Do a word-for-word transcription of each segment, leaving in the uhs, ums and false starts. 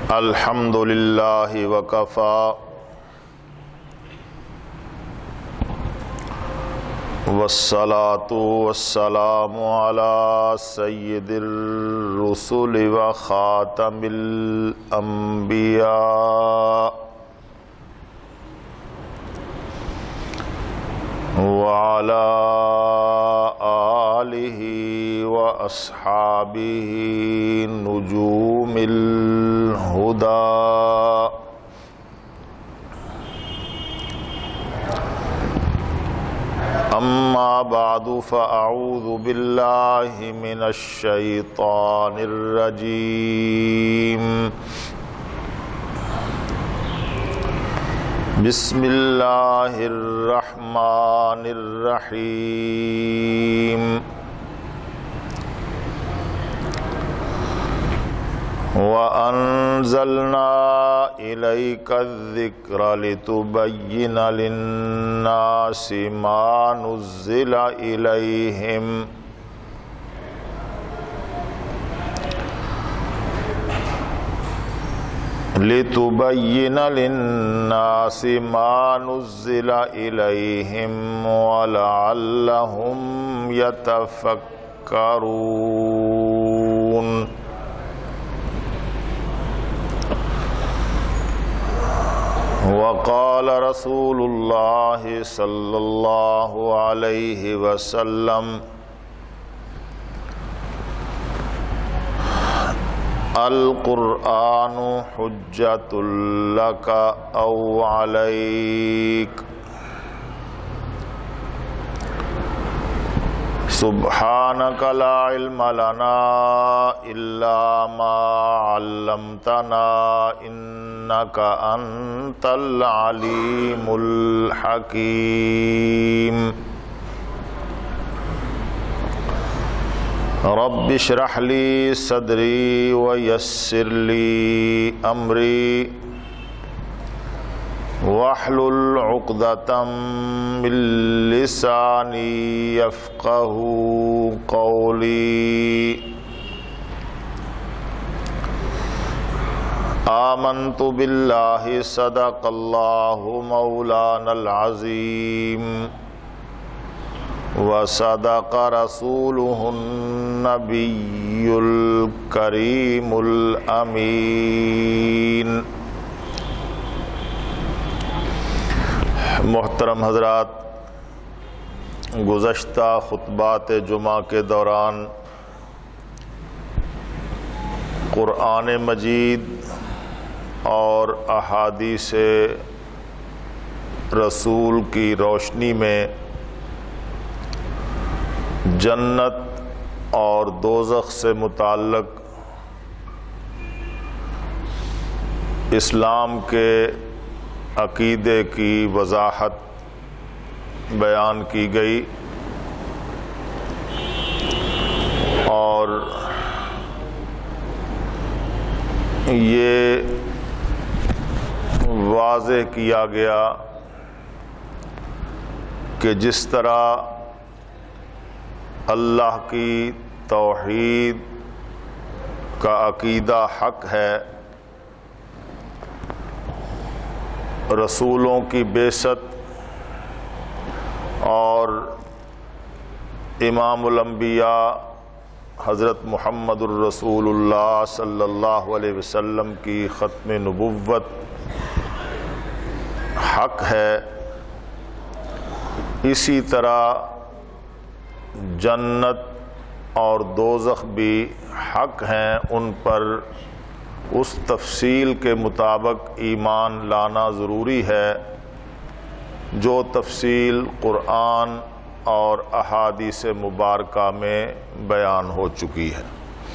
الحمد للہ وکفا والصلاة والسلام علی سید الرسل وخاتم الانبیاء وعلی آلہ واصحابہ نجوم الہدی اما بعد فاعوذ باللہ من الشیطان الرجیم بسم اللہ الرحمن الرحیم وَأَنزَلْنَا إِلَيْكَ الذِّكْرَ لِتُبَيِّنَ لِلنَّاسِ مَا نُزِّلَ إِلَيْهِمْ لِتُبَيِّنَ لِلنَّاسِ مَا نُزِّلَ إِلَيْهِمْ وَلَعَلَّهُمْ يَتَفَكَّرُونَ وقال رسول اللہ صلی اللہ علیہ وسلم القرآن حجۃ لک او علیک سبحانک لا علم لنا الا ما علمتنا انک انت العلیم الحکیم رب اشرح لی صدری ویسر لی امری واحلل عقدۃ من لسانی یفقہوا قولی آمنت باللہ صدق اللہ مولانا العظیم وصدق رسولہ النبی الکریم الامین۔ محترم حضرات، گزشتہ خطبات جمعہ کے دوران قرآن مجید اور احادیث رسول کی روشنی میں جنت اور دوزخ سے متعلق اسلام کے عقیدے کی وضاحت بیان کی گئی اور یہ واضح کیا گیا کہ جس طرح اللہ کی توحید کا عقیدہ حق ہے، رسولوں کی بعثت اور امام الانبیاء حضرت محمد الرسول اللہ صلی اللہ علیہ وسلم کی ختم نبوت حق ہے، اسی طرح جنت اور دوزخ بھی حق ہیں، ان پر اس تفصیل کے مطابق ایمان لانا ضروری ہے جو تفصیل قرآن اور احادیث مبارکہ میں بیان ہو چکی ہے۔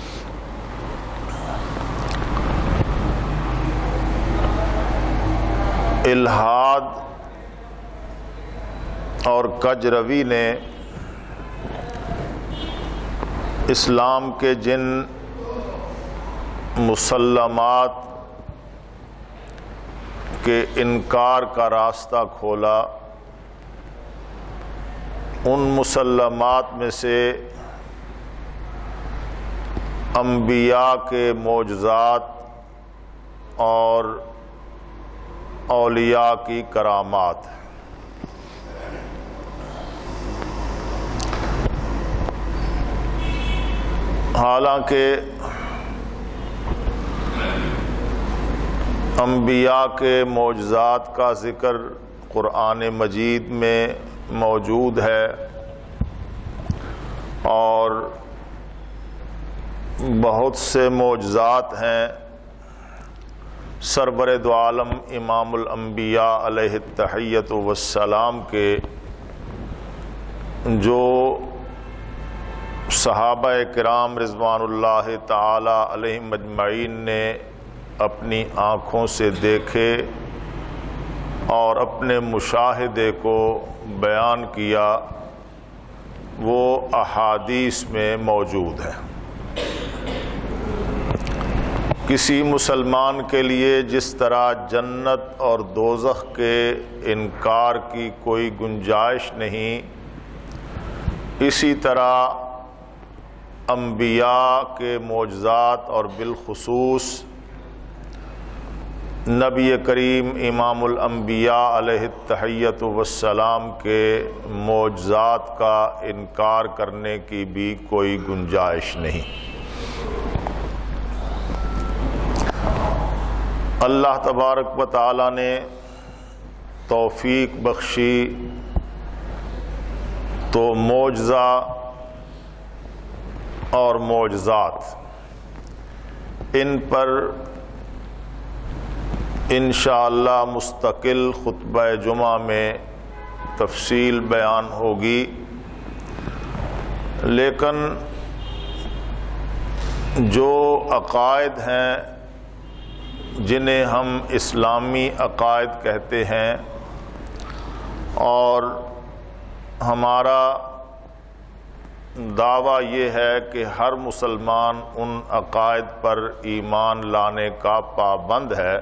الحاد اور کجروی نے اسلام کے جن مسلمات کے انکار کا راستہ کھولا، ان مسلمات میں سے انبیاء کے معجزات اور اولیاء کی کرامات. حالانکہ انبیاء کے معجزات کا ذکر قرآن مجید میں موجود ہے اور بہت سے معجزات ہیں سرور دو عالم امام الانبیاء علیہ التحیۃ والسلام کے، جو صحابہ کرام رضوان اللہ تعالی علیہم اجمعین نے اپنی آنکھوں سے دیکھے اور اپنے مشاہدے کو بیان کیا، وہ احادیث میں موجود ہے. کسی مسلمان کے لیے جس طرح جنت اور دوزخ کے انکار کی کوئی گنجائش نہیں، اسی طرح انبیاء کے معجزات اور بالخصوص نبی کریم امام الانبیاء علیہ التحیۃ والسلام کے معجزات کا انکار کرنے کی بھی کوئی گنجائش نہیں. اللہ تبارک و تعالی نے توفیق بخشی تو معجزہ اور معجزات ان پر انشاءاللہ مستقل خطبہ جمعہ میں تفصیل بیان ہوگی، لیکن جو عقائد ہیں جنہیں ہم اسلامی عقائد کہتے ہیں اور ہمارا دعویٰ یہ ہے کہ ہر مسلمان ان عقائد پر ایمان لانے کا پابند ہے،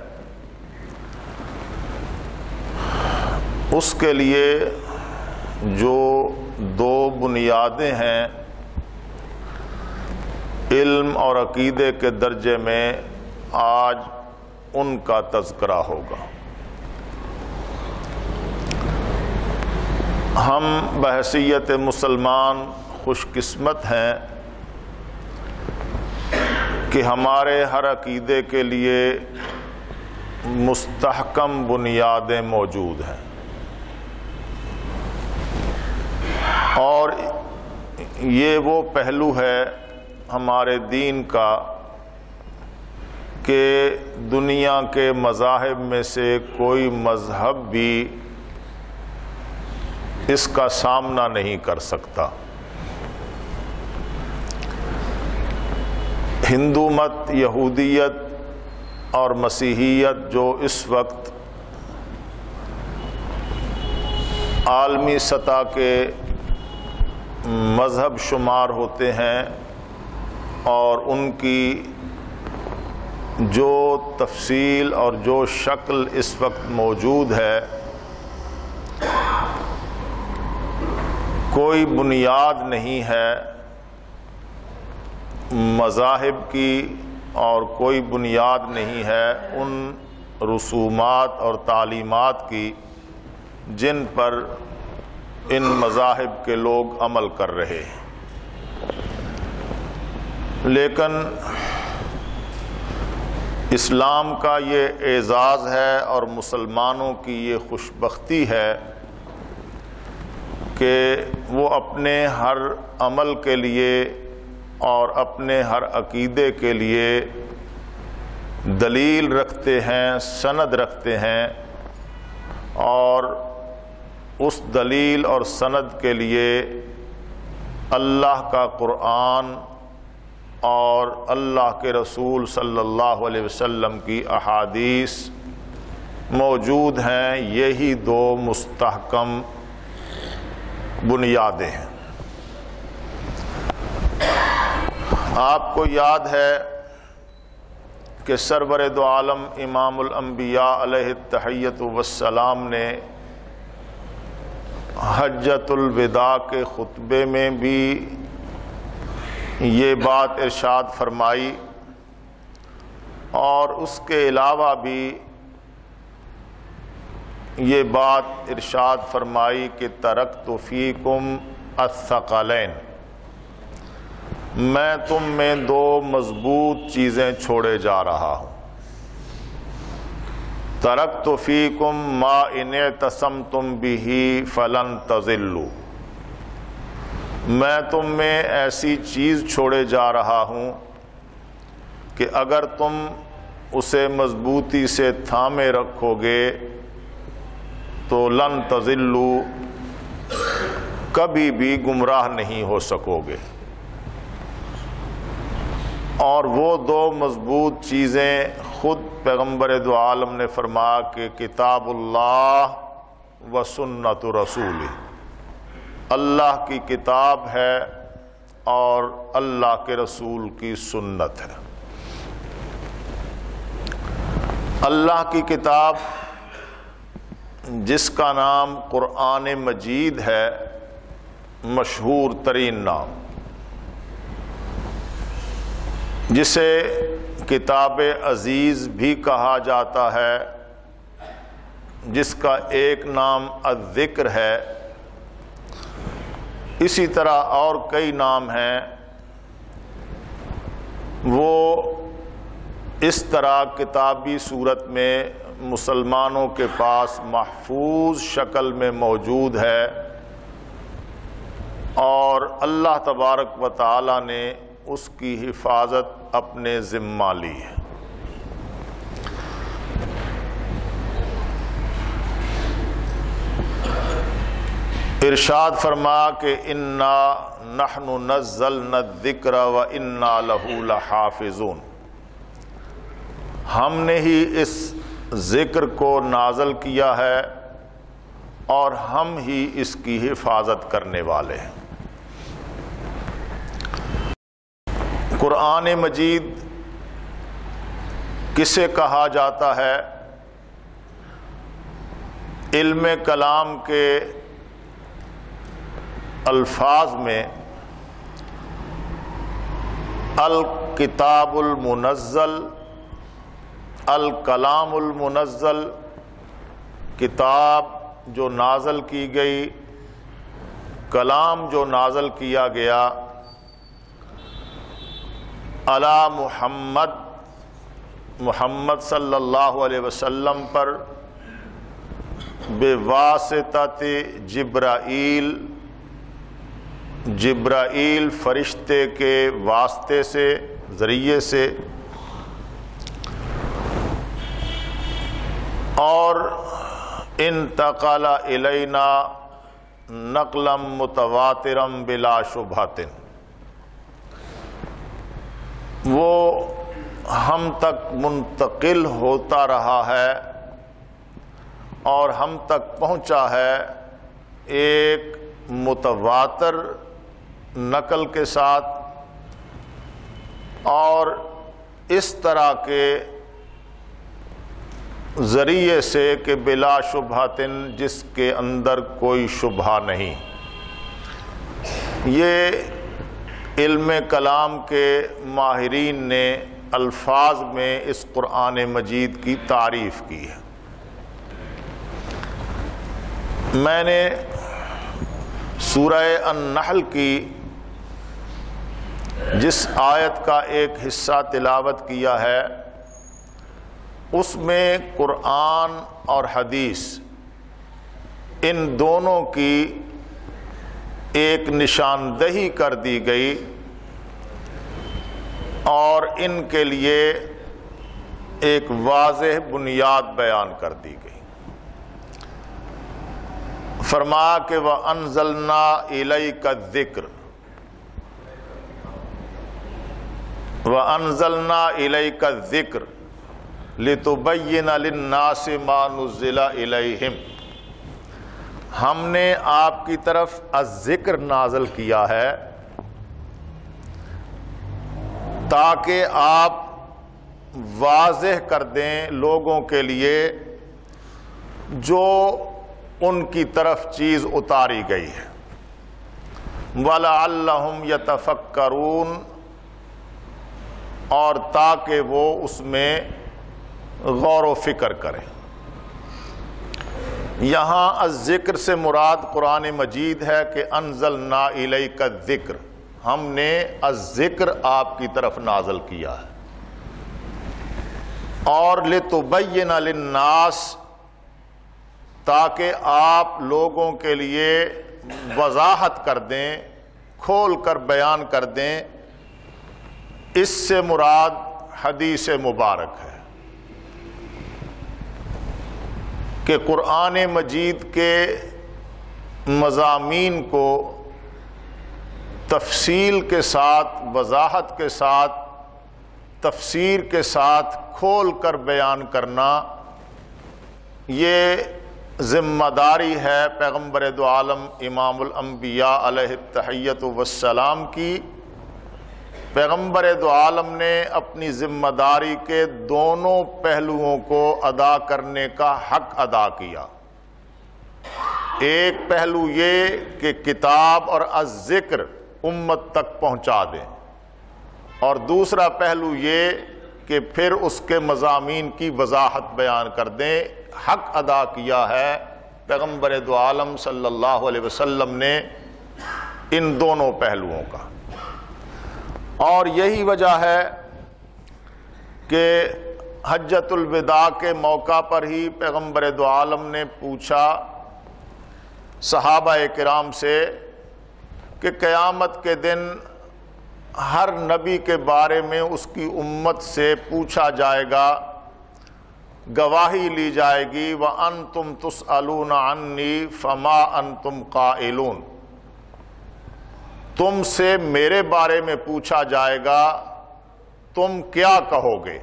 اس کے لیے جو دو بنیادیں ہیں علم اور عقیدے کے درجے میں، آج ان کا تذکرہ ہوگا. ہم بحیثیت مسلمان خوش قسمت ہیں کہ ہمارے ہر عقیدے کے لیے مستحکم بنیادیں موجود ہیں، اور یہ وہ پہلو ہے ہمارے دین کا کہ دنیا کے مذاہب میں سے کوئی مذہب بھی اس کا سامنا نہیں کر سکتا. ہندو مت، یہودیت اور مسیحیت جو اس وقت عالمی سطح کے مذہب شمار ہوتے ہیں اور ان کی جو تفصیل اور جو شکل اس وقت موجود ہے، کوئی بنیاد نہیں ہے مذاہب کی اور کوئی بنیاد نہیں ہے ان رسومات اور تعلیمات کی جن پر ان مذاہب کے لوگ عمل کر رہے ہیں. لیکن اسلام کا یہ اعزاز ہے اور مسلمانوں کی یہ خوش بختی ہے کہ وہ اپنے ہر عمل کے لیے اور اپنے ہر عقیدے کے لیے دلیل رکھتے ہیں، سند رکھتے ہیں، اور اس دلیل اور سند کے لیے اللہ کا قرآن اور اللہ کے رسول صلی اللہ علیہ وسلم کی احادیث موجود ہیں. یہی دو مستحکم بنیادیں ہیں. آپ کو یاد ہے کہ سرور دو عالم امام الانبیاء علیہ التحیۃ والسلام نے حجۃ الوداع کے خطبے میں بھی یہ بات ارشاد فرمائی اور اس کے علاوہ بھی یہ بات ارشاد فرمائی کہ ترکت فیکم الثقلین، میں تم میں دو مضبوط چیزیں چھوڑے جا رہا ہوں۔ ترکت فیکم ما ان اعتصمتم بہ فلن تضلوا، میں تم میں ایسی چیز چھوڑے جا رہا ہوں کہ اگر تم اسے مضبوطی سے تھامے رکھو گے تو لن تضلوا، کبھی بھی گمراہ نہیں ہو سکو گے۔ اور وہ دو مضبوط چیزیں خود پیغمبر دو عالم نے فرمایا کہ کتاب اللہ و سنت رسول، اللہ کی کتاب ہے اور اللہ کے رسول کی سنت ہے۔ اللہ کی کتاب جس کا نام قرآن مجید ہے، مشہور ترین نام، جسے کتاب عزیز بھی کہا جاتا ہے، جس کا ایک نام الذکر ہے، اسی طرح اور کئی نام ہیں، وہ اس طرح کتابی صورت میں مسلمانوں کے پاس محفوظ شکل میں موجود ہے، اور اللہ تبارک و تعالی نے اس کی حفاظت اپنے ذمہ لی ہے۔ ارشاد فرما کہ انا نحن نزلنا الذکر و انا لہ لحافظون، ہم نے ہی اس ذکر کو نازل کیا ہے اور ہم ہی اس کی حفاظت کرنے والے ہیں۔ قرآن مجید کسے کہا جاتا ہے؟ علم کلام کے الفاظ میں الکتاب المنزل، الکلام المنزل، کتاب جو نازل کی گئی، کلام جو نازل کیا گیا، علی محمد، محمد صلی اللہ علیہ وسلم پر بواسطۃ جبرائیل، جبرائیل فرشتے کے واسطے سے، ذریعے سے، اور انتقل الینا نقلا متواترا بلا شبہۃ، وہ ہم تک منتقل ہوتا رہا ہے اور ہم تک پہنچا ہے ایک متواتر نقل کے ساتھ، اور اس طرح کے ذریعے سے کہ بلا شبہتن، جس کے اندر کوئی شبہ نہیں۔ یہ علم کلام کے ماہرین نے الفاظ میں اس قرآن مجید کی تعریف کی ہے۔ میں نے سورہ النحل کی جس آیت کا ایک حصہ تلاوت کیا ہے، اس میں قرآن اور حدیث ان دونوں کی ایک نشاندہی کر دی گئی اور ان کے لیے ایک واضح بنیاد بیان کر دی گئی۔ فرمایا کہ وَأَنزَلْنَا إِلَيْكَ الذِّكْرَ، وَأَنزَلْنَا إِلَيْكَ الذِّكْرَ لِتُبَيِّنَ لِلنَّاسِ مَا نُزِّلَ إِلَيْهِمْ، ہم نے آپ کی طرف الذکر نازل کیا ہے تاکہ آپ واضح کر دیں لوگوں کے لیے جو ان کی طرف چیز اتاری گئی ہے۔ وَلَعَلَّهُمْ يَتَفَكَّرُونَ، اور تاکہ وہ اس میں غور و فکر کریں۔ یہاں الذکر سے مراد قرآن مجید ہے کہ انزلنا الیک الذکر، ہم نے الذکر آپ کی طرف نازل کیا ہے، اور لتبین للناس، تاکہ آپ لوگوں کے لیے وضاحت کر دیں، کھول کر بیان کر دیں۔ اس سے مراد حدیث مبارک ہے کہ قرآن مجید کے مضامین کو تفصیل کے ساتھ، وضاحت کے ساتھ، تفسیر کے ساتھ کھول کر بیان کرنا، یہ ذمہ داری ہے پیغمبر دو عالم امام الانبیاء علیہ التحیۃ والسلام کی۔ پیغمبر دو عالم نے اپنی ذمہ داری کے دونوں پہلوؤں کو ادا کرنے کا حق ادا کیا۔ ایک پہلو یہ کہ کتاب اور الذکر امت تک پہنچا دیں، اور دوسرا پہلو یہ کہ پھر اس کے مضامین کی وضاحت بیان کر دیں۔ حق ادا کیا ہے پیغمبر دو عالم صلی اللہ علیہ وسلم نے ان دونوں پہلوؤں کا، اور یہی وجہ ہے کہ حجۃ الوداع کے موقع پر ہی پیغمبر دو عالم نے پوچھا صحابہ کرام سے کہ قیامت کے دن ہر نبی کے بارے میں اس کی امت سے پوچھا جائے گا، گواہی لی جائے گی، وَأَنْتُمْ تُسْأَلُونَ عَنِّي فَمَا أَنْتُمْ قَائِلُونَ، تم سے میرے بارے میں پوچھا جائے گا، تم کیا کہو گے؟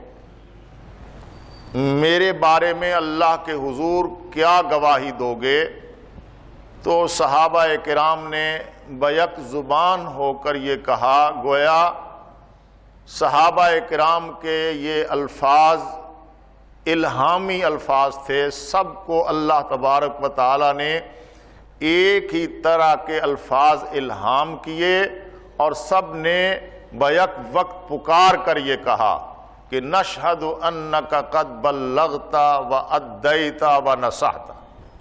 میرے بارے میں اللہ کے حضور کیا گواہی دو گے؟ تو صحابہ کرام نے بیک زبان ہو کر یہ کہا، گویا صحابہ کرام کے یہ الفاظ الہامی الفاظ تھے، سب کو اللہ تبارک و تعالی نے ایک ہی طرح کے الفاظ الہام کیے، اور سب نے بیک وقت پکار کر یہ کہا کہ نشہد انک قد بلغت و ادیت و نصحت۔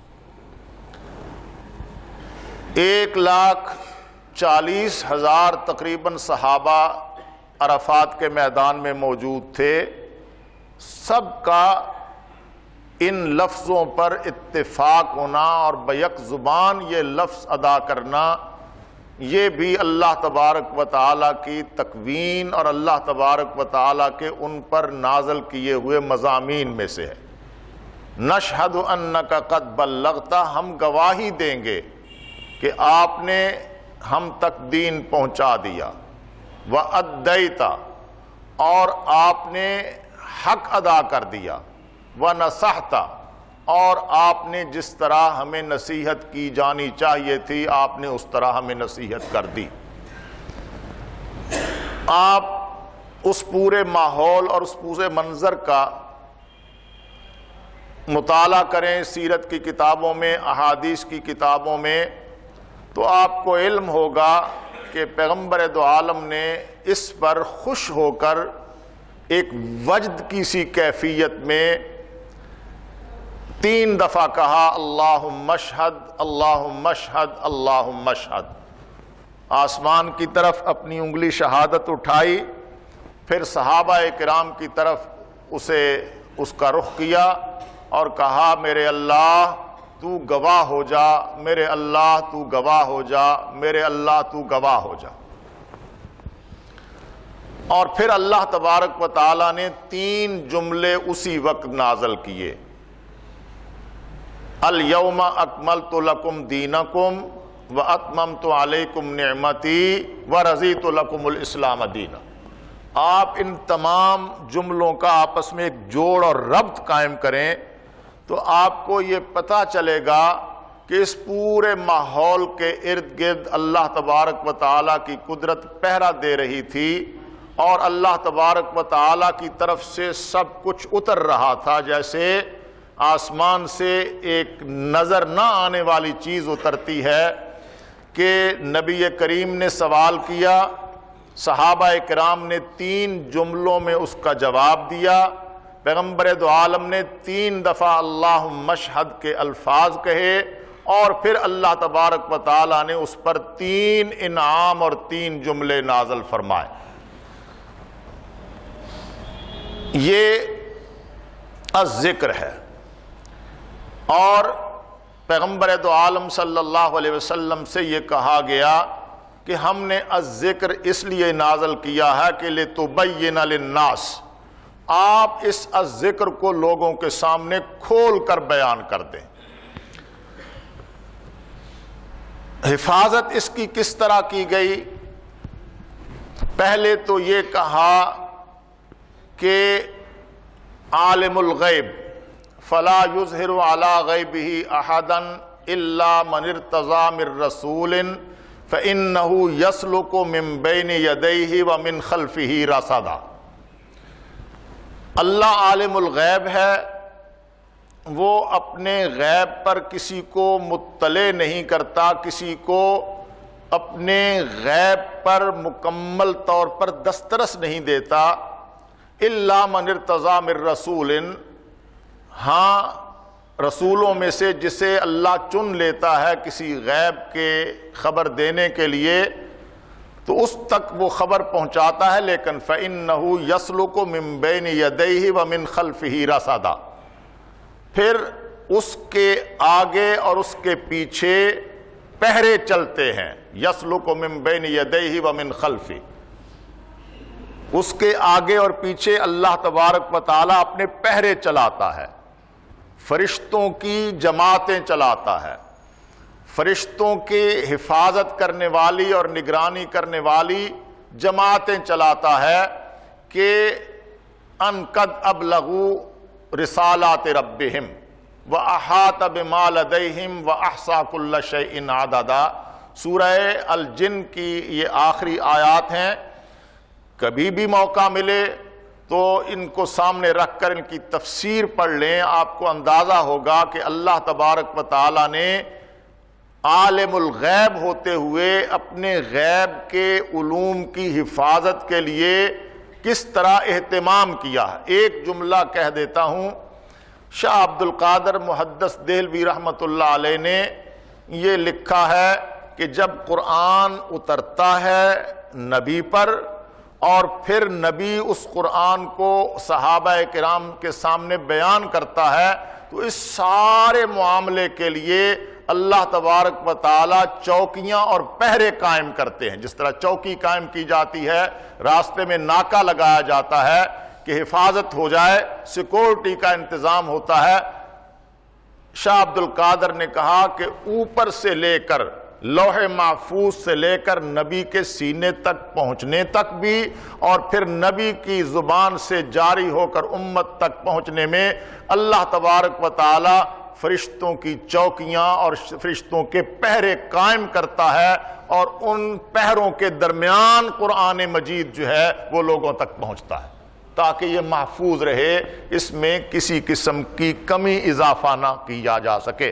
ایک لاکھ چالیس ہزار تقریباً صحابہ عرفات کے میدان میں موجود تھے، سب کا ان لفظوں پر اتفاق ہونا اور بیک زبان یہ لفظ ادا کرنا، یہ بھی اللہ تبارک و تعالیٰ کی تکوین اور اللہ تبارک و تعالیٰ کے ان پر نازل کیے ہوئے مضامین میں سے ہے۔ نشہد انک قد بلغت، ہم گواہی دیں گے کہ آپ نے ہم تک دین پہنچا دیا، وَأَدَّيْتَ، اور آپ نے حق ادا کر دیا، وَنَصَحْتَ، اور آپ نے جس طرح ہمیں نصیحت کی جانی چاہیے تھی آپ نے اس طرح ہمیں نصیحت کر دی۔ آپ اس پورے ماحول اور اس پورے منظر کا مطالعہ کریں سیرت کی کتابوں میں، احادیث کی کتابوں میں، تو آپ کو علم ہوگا کہ پیغمبر دو عالم نے اس پر خوش ہو کر ایک وجد کی سی کیفیت میں تین دفعہ کہا اللہم اشہد، اللہم اشہد، اللہم اشہد۔ آسمان کی طرف اپنی انگلی شہادت اٹھائی، پھر صحابہ کرام کی طرف اسے اس کا رخ کیا اور کہا میرے اللہ تو گواہ ہو جا، میرے اللہ تو گواہ ہو جا، میرے اللہ تو گواہ ہو جا۔ اور پھر اللہ تبارک و تعالیٰ نے تین جملے اسی وقت نازل کیے، الیوم اکملت لکم دینکم واتممت علیکم نعمتی ورضیت لکم الاسلام دینا۔ آپ ان تمام جملوں کا آپس میں ایک جوڑ اور ربط قائم کریں تو آپ کو یہ پتہ چلے گا کہ اس پورے ماحول کے ارد گرد اللہ تبارک و تعالیٰ کی قدرت پہرا دے رہی تھی، اور اللہ تبارک و تعالیٰ کی طرف سے سب کچھ اتر رہا تھا، جیسے آسمان سے ایک نظر نہ آنے والی چیز اترتی ہے کہ نبی کریم نے سوال کیا، صحابہ کرام نے تین جملوں میں اس کا جواب دیا، پیغمبر دو عالم نے تین دفعہ اللہم اشہد کے الفاظ کہے، اور پھر اللہ تبارک و تعالیٰ نے اس پر تین انعام اور تین جملے نازل فرمائے۔ یہ الذکر ہے، اور پیغمبر دو عالم صلی اللہ علیہ وسلم سے یہ کہا گیا کہ ہم نے الذکر اس لیے نازل کیا ہے کہ لِتُبَيِّنَ لِلنَّاسِ، آپ اس الذکر کو لوگوں کے سامنے کھول کر بیان کر دیں۔ حفاظت اس کی کس طرح کی گئی؟ پہلے تو یہ کہا کہ عالم الغیب فلا یظہر علی غیبہ احدا الا من ارتضی من رسول فإنہ یسلک من بین یدیہ ومن خلفہ رصدا۔ اللہ عالم الغیب ہے، وہ اپنے غیب پر کسی کو مطلع نہیں کرتا، کسی کو اپنے غیب پر مکمل طور پر دسترس نہیں دیتا، الا من ارتضی من رسول، ہاں رسولوں میں سے جسے اللہ چن لیتا ہے کسی غیب کے خبر دینے کے لیے تو اس تک وہ خبر پہنچاتا ہے، لیکن فإنہ یسلک من بین یدیہ ومن خلفہ رصدا، پھر اس کے آگے اور اس کے پیچھے پہرے چلتے ہیں۔ یسلک من بین یدیہ ومن خلفہ، اس کے آگے اور پیچھے اللہ تبارک و تعالیٰ اپنے پہرے چلاتا ہے، فرشتوں کی جماعتیں چلاتا ہے، فرشتوں کی حفاظت کرنے والی اور نگرانی کرنے والی جماعتیں چلاتا ہے کہ ان قد ابلغوا رسالات ربہم واحاط بما لدیہم واحصا کل شیء عددا۔ سورہ الجن کی یہ آخری آیات ہیں، کبھی بھی موقع ملے تو ان کو سامنے رکھ کر ان کی تفسیر پڑھ لیں، آپ کو اندازہ ہوگا کہ اللہ تبارک و تعالیٰ نے عالم الغیب ہوتے ہوئے اپنے غیب کے علوم کی حفاظت کے لیے کس طرح اہتمام کیا ہے۔ ایک جملہ کہہ دیتا ہوں، شاہ عبد القادر محدث دہلوی رحمۃ اللہ علیہ نے یہ لکھا ہے کہ جب قرآن اترتا ہے نبی پر اور پھر نبی اس قرآن کو صحابہ کرام کے سامنے بیان کرتا ہے تو اس سارے معاملے کے لیے اللہ تبارک و تعالیٰ چوکیاں اور پہرے قائم کرتے ہیں۔ جس طرح چوکی قائم کی جاتی ہے، راستے میں ناکا لگایا جاتا ہے کہ حفاظت ہو جائے، سیکورٹی کا انتظام ہوتا ہے۔ شاہ عبد القادر نے کہا کہ اوپر سے لے کر لوح محفوظ سے لے کر نبی کے سینے تک پہنچنے تک بھی اور پھر نبی کی زبان سے جاری ہو کر امت تک پہنچنے میں اللہ تبارک و تعالی فرشتوں کی چوکیاں اور فرشتوں کے پہرے قائم کرتا ہے، اور ان پہروں کے درمیان قرآن مجید جو ہے وہ لوگوں تک پہنچتا ہے تاکہ یہ محفوظ رہے، اس میں کسی قسم کی کمی اضافہ نہ کیا جا سکے۔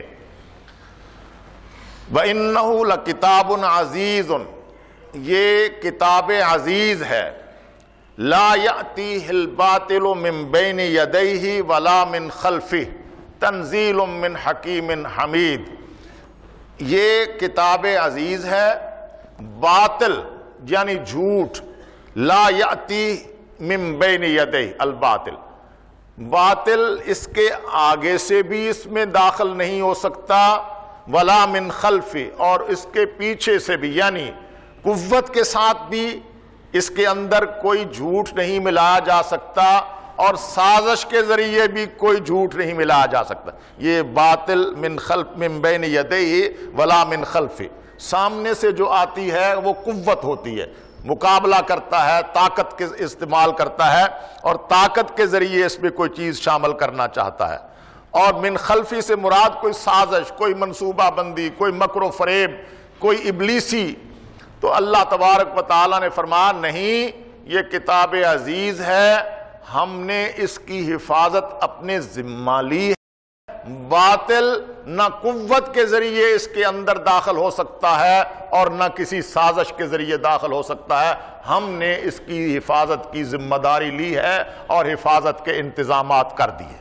وَإِنَّهُ لَكِتَابٌ عَزِيزٌ، یہ کتاب عزیز ہے، لَا يَأْتِيهِ الْبَاطِلُ مِن بَيْنِ يَدَيْهِ وَلَا مِن خَلْفِهِ تنزیل من حکیم حمید۔ یہ کتاب عزیز ہے، باطل یعنی جھوٹ، لا یأتی من بین یدیہ الباطل، باطل اس کے آگے سے بھی اس میں داخل نہیں ہو سکتا، ولا من خلفہ، اور اس کے پیچھے سے بھی، یعنی قوت کے ساتھ بھی اس کے اندر کوئی جھوٹ نہیں ملایا جا سکتا اور سازش کے ذریعے بھی کوئی جھوٹ نہیں ملایا جا سکتا۔ یہ باطل من خلف من بین یدیہ ولا من خلفہ، سامنے سے جو آتی ہے وہ قوت ہوتی ہے، مقابلہ کرتا ہے، طاقت کے استعمال کرتا ہے اور طاقت کے ذریعے اس میں کوئی چیز شامل کرنا چاہتا ہے، اور من خلفی سے مراد کوئی سازش، کوئی منصوبہ بندی، کوئی مکر و فریب، کوئی ابلیسی۔ تو اللہ تبارک و تعالیٰ نے فرمایا نہیں، یہ کتاب عزیز ہے، ہم نے اس کی حفاظت اپنے ذمہ لی ہے، باطل نہ قوت کے ذریعے اس کے اندر داخل ہو سکتا ہے اور نہ کسی سازش کے ذریعے داخل ہو سکتا ہے۔ ہم نے اس کی حفاظت کی ذمہ داری لی ہے اور حفاظت کے انتظامات کر دیے۔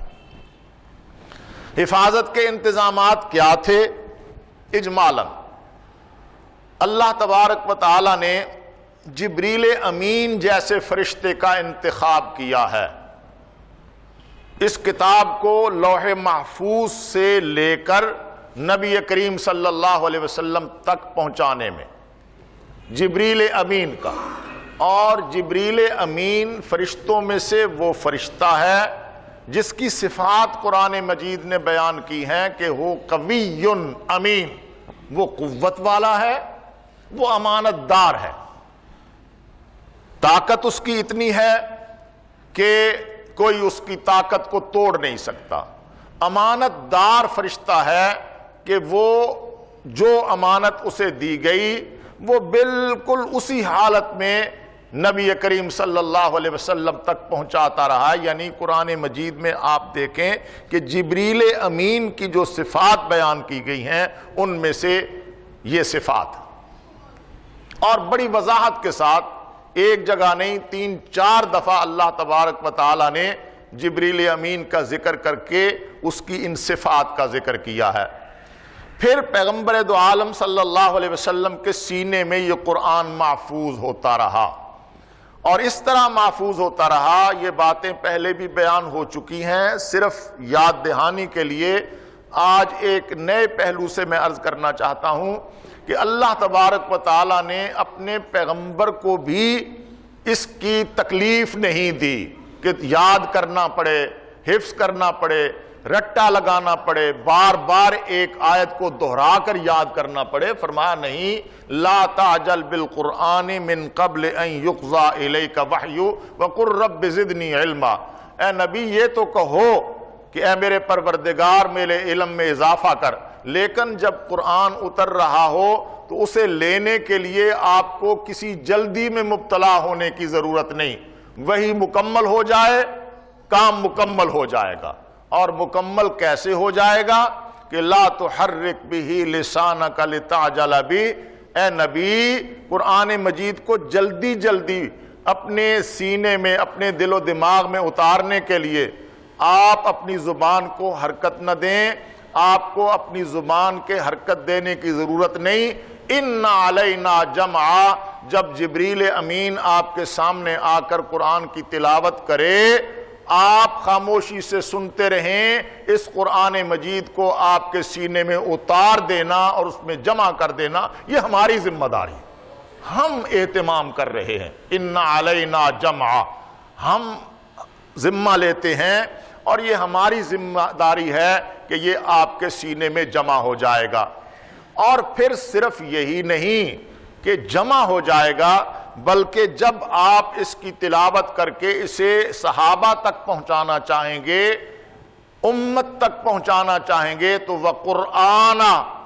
حفاظت کے انتظامات کیا تھے؟ اجمالاً اللہ تبارک و تعالی نے جبریل امین جیسے فرشتے کا انتخاب کیا ہے اس کتاب کو لوح محفوظ سے لے کر نبی کریم صلی اللہ علیہ وسلم تک پہنچانے میں، جبریل امین کا۔ اور جبریل امین فرشتوں میں سے وہ فرشتہ ہے جس کی صفات قرآن مجید نے بیان کی ہیں کہ وہ قوی امین، وہ قوت والا ہے، وہ امانت دار ہے، طاقت اس کی اتنی ہے کہ کوئی اس کی طاقت کو توڑ نہیں سکتا، امانت دار فرشتہ ہے کہ وہ جو امانت اسے دی گئی وہ بالکل اسی حالت میں نبی کریم صلی اللہ علیہ وسلم تک پہنچاتا رہا۔ یعنی قرآن مجید میں آپ دیکھیں کہ جبریل امین کی جو صفات بیان کی گئی ہیں ان میں سے یہ صفات، اور بڑی وضاحت کے ساتھ ایک جگہ نہیں تین چار دفعہ اللہ تبارک و تعالی نے جبریل امین کا ذکر کر کے اس کی ان صفات کا ذکر کیا ہے۔ پھر پیغمبر دو عالم صلی اللہ علیہ وسلم کے سینے میں یہ قرآن محفوظ ہوتا رہا، اور اس طرح محفوظ ہوتا رہا۔ یہ باتیں پہلے بھی بیان ہو چکی ہیں، صرف یاد دہانی کے لیے آج ایک نئے پہلو سے میں عرض کرنا چاہتا ہوں کہ اللہ تبارک و تعالی نے اپنے پیغمبر کو بھی اس کی تکلیف نہیں دی کہ یاد کرنا پڑے، حفظ کرنا پڑے، رٹا لگانا پڑے، بار بار ایک آیت کو دہرا کر یاد کرنا پڑے۔ فرمایا نہیں، لا تعجل بالقرآن من قبل ان یقضى الیک وحی وقل رب زدنی علما۔ اے نبی یہ تو کہو کہ اے میرے پروردگار میرے علم میں اضافہ کر، لیکن جب قرآن اتر رہا ہو تو اسے لینے کے لیے آپ کو کسی جلدی میں مبتلا ہونے کی ضرورت نہیں، وہی مکمل ہو جائے کام مکمل ہو جائے گا۔ اور مکمل کیسے ہو جائے گا کہ لا تحرک بہ لسانک لتعجل بہ۔ اے نبی قرآن مجید کو جلدی جلدی اپنے سینے میں اپنے دل و دماغ میں اتارنے کے لیے آپ اپنی زبان کو حرکت نہ دیں، آپ کو اپنی زبان کے حرکت دینے کی ضرورت نہیں۔ ان علینا جمعا، جب جبریل امین آپ کے سامنے آ کر قرآن کی تلاوت کرے آپ خاموشی سے سنتے رہیں، اس قرآن مجید کو آپ کے سینے میں اتار دینا اور اس میں جمع کر دینا یہ ہماری ذمہ داری، ہم اہتمام کر رہے ہیں۔ ان علینا جمعا، ہم ذمہ لیتے ہیں اور یہ ہماری ذمہ داری ہے کہ یہ آپ کے سینے میں جمع ہو جائے گا۔ اور پھر صرف یہی نہیں کہ جمع ہو جائے گا، بلکہ جب آپ اس کی تلاوت کر کے اسے صحابہ تک پہنچانا چاہیں گے، امت تک پہنچانا چاہیں گے، تو وَقُرْآنَ،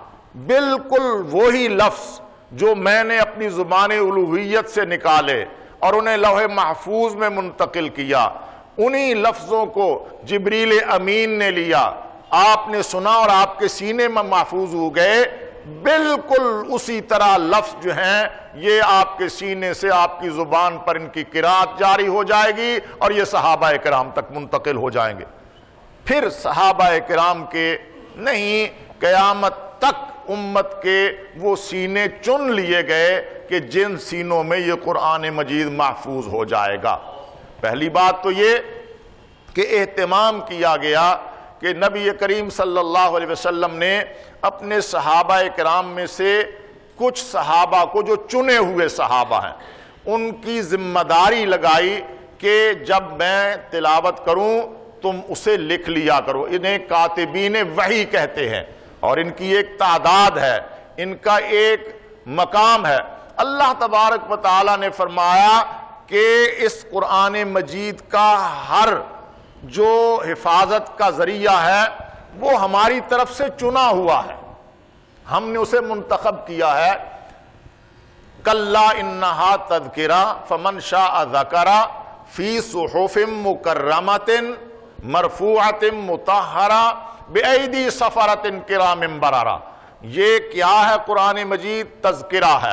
بالکل وہی لفظ جو میں نے اپنی زبان الوہیت سے نکالے اور انہیں لوح محفوظ میں منتقل کیا، انہی لفظوں کو جبریل امین نے لیا، آپ نے سنا اور آپ کے سینے میں محفوظ ہو گئے۔ بالکل اسی طرح لفظ جو ہیں یہ آپ کے سینے سے آپ کی زبان پر ان کی قرات جاری ہو جائے گی اور یہ صحابہ کرام تک منتقل ہو جائیں گے۔ پھر صحابہ کرام کے نہیں، قیامت تک امت کے وہ سینے چن لیے گئے کہ جن سینوں میں یہ قرآن مجید محفوظ ہو جائے گا۔ پہلی بات تو یہ کہ اہتمام کیا گیا کہ نبی کریم صلی اللہ علیہ وسلم نے اپنے صحابہ کرام میں سے کچھ صحابہ کو، جو چنے ہوئے صحابہ ہیں، ان کی ذمہ داری لگائی کہ جب میں تلاوت کروں تم اسے لکھ لیا کرو۔ انہیں کاتبین وحی کہتے ہیں اور ان کی ایک تعداد ہے، ان کا ایک مقام ہے۔ اللہ تبارک و تعالی نے فرمایا کہ اس قرآن مجید کا ہر جو حفاظت کا ذریعہ ہے وہ ہماری طرف سے چنا ہوا ہے، ہم نے اسے منتخب کیا ہے۔ کلا انہا تذکرہ فمن شاء ذکر فی صحف مکرمۃ مرفوعۃ مطہرہ بِأَيْدِي سَفَرَةٍ كِرَامٍ بَرَرَةٍ۔ یہ کیا ہے؟ قرآن مجید تذکرہ ہے